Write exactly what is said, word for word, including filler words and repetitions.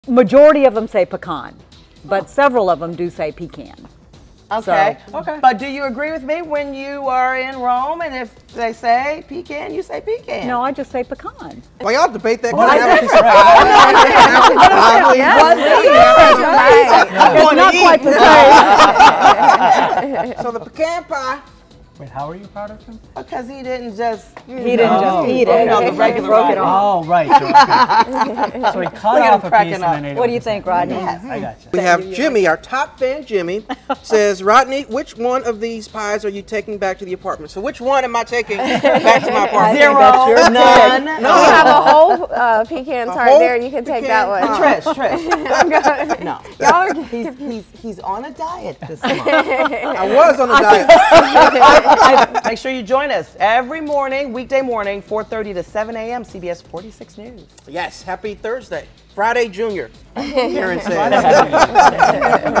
Majority of them say pecan, but several of them do say pecan. Okay. So, okay. But do you agree with me when you are in Rome and if they say pecan, you say pecan? No, I just say pecan. Well, y'all debate that. Well, kind I of- think Yes, So the pecan pie. Wait, how are you proud of him? Because he didn't just, you He didn't know, just eat you it. know, the regular Broke it Rodney. off. Oh, right. So, okay. So he cut Look at him off a cracking piece and up. then ate it. What do with you his think, hand. Rodney? Yes. I got you. We have Jimmy, our top fan, Jimmy, says, Rodney, which one of these pies are you taking back to the apartment? So which one am I taking back to my apartment? Zero, none. No. You have a whole uh, pecan A tart whole there. You can take pecan that one. pie. Trish, Trish. No. Y'all are He's, he's, he's on a diet this month. I was on a diet. Make sure you join us every morning, weekday morning, four thirty to seven a m, C B S forty-six News. Yes, happy Thursday. Friday Junior. Karen says. Friday.